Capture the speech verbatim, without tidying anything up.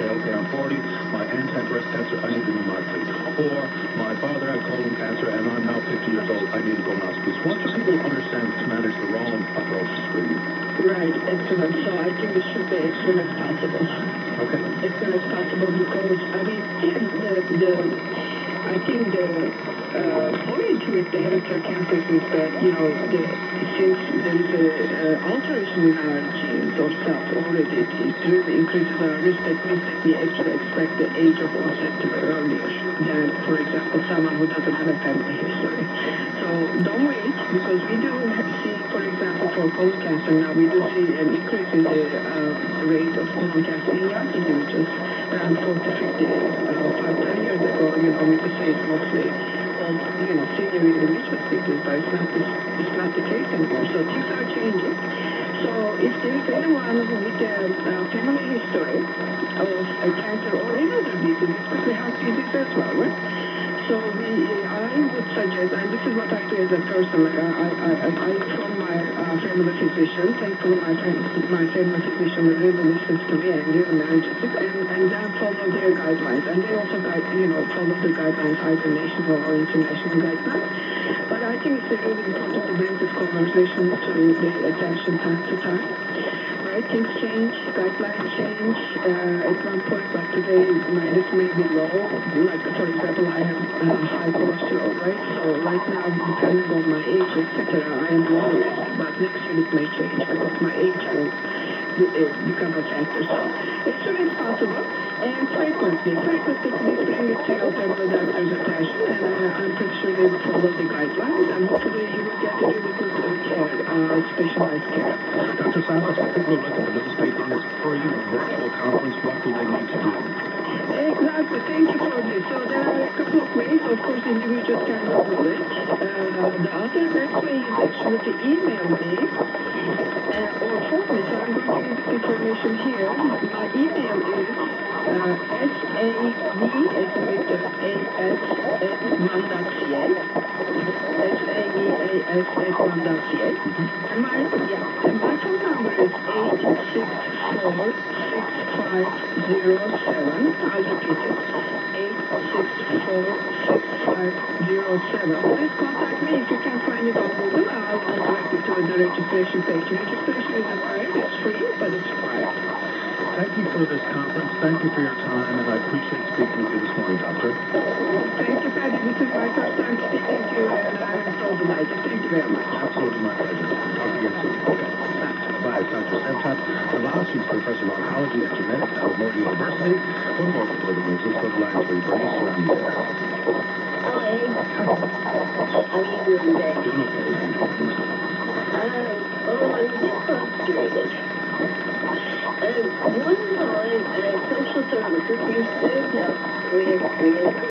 okay, I'm forty, my aunt had breast cancer, I need remarketing. Or my father had colon cancer, and I'm now fifty years old, I need a colonoscopy. What do people understand to manage the wrong approach to screening? Right, excellent. So I think it should be as soon as possible. Okay. As soon as possible because, I mean, the, the I think the uh, point with the hereditary cancers is that, you know, the, since there is an uh, alteration in our genes or cells already, it really increases our risk. That means that we actually expect the age of onset to be earlier than, for example, someone who doesn't have a family history. So don't wait, because we do see, for example, for colon cancer now, we do see an increase in the uh, rate of colon cancer in young individuals, around forty, fifty, uh, five, ten years ago, you know, we could say it's mostly all, you know, senior individuals did this, but it's not, this, it's not the case anymore. So things are changing. So if there is anyone with a uh, family history of a cancer or any other disease, especially heart disease as well, right? So we, I would suggest, and this is what I do as a person, like I, I, I, I inform my uh, family physician. Thankfully, my, my family physician really listens to me and really manages it, and, and then follow their guidelines. And they also guide, you know, follow the guidelines, either national or international guidelines. But I think it's really important to bring this conversation to their attention time to time. Right, things change, guidelines change. Uh, at one point, like today, my risk may be low. Like, for example, I have uh, high cholesterol, right? So right now, depending on my age, et cetera, I am low risk. But next year it may change because my age will become a factor. So as soon as possible and frequently, frequently please bring it to your family doctor's attention, and uh, I'm pretty sure they will follow the guidelines, and hopefully you will get really good uh, care, uh, specialized care. Doctor Santos, I think we'd like to participate in this free virtual conference. What do they need to do? Exactly. Thank you for this. So there are a couple of ways. Of course, individuals can Google it. Uh, the other best way is actually to email me uh, or phone me. So I'm going to give this information here. My email is uh, S A V as in Victor, A S at one dot C A. S A V A S at one dot C A. And my, yeah, and my phone number is eight six four, six five zero seven. I'll repeat it. eight six four, six five zero seven. Please contact me if you can find it on Google. I'll, I'll direct you to the registration page. Registration is required. It's free, but it's required. Thank you for this conference. Thank you for your time, and I appreciate speaking with you this morning, Doctor. Thank you, Patty. This is my first time speaking to you, and I'm so delighted. Thank you very much. Absolutely my pleasure. Talk again soon. Okay. Bye. It's Doctor Semchat, She's Professor of Oncology and Genetics at Bonito University. One more before the news. Let's go to line three. Bernice, you're on the air. Hi. How are you doing today? Doing okay. How you doing? Uh, oh, I'm a bit frustrated. Um, one time, uh, social services used to help with, with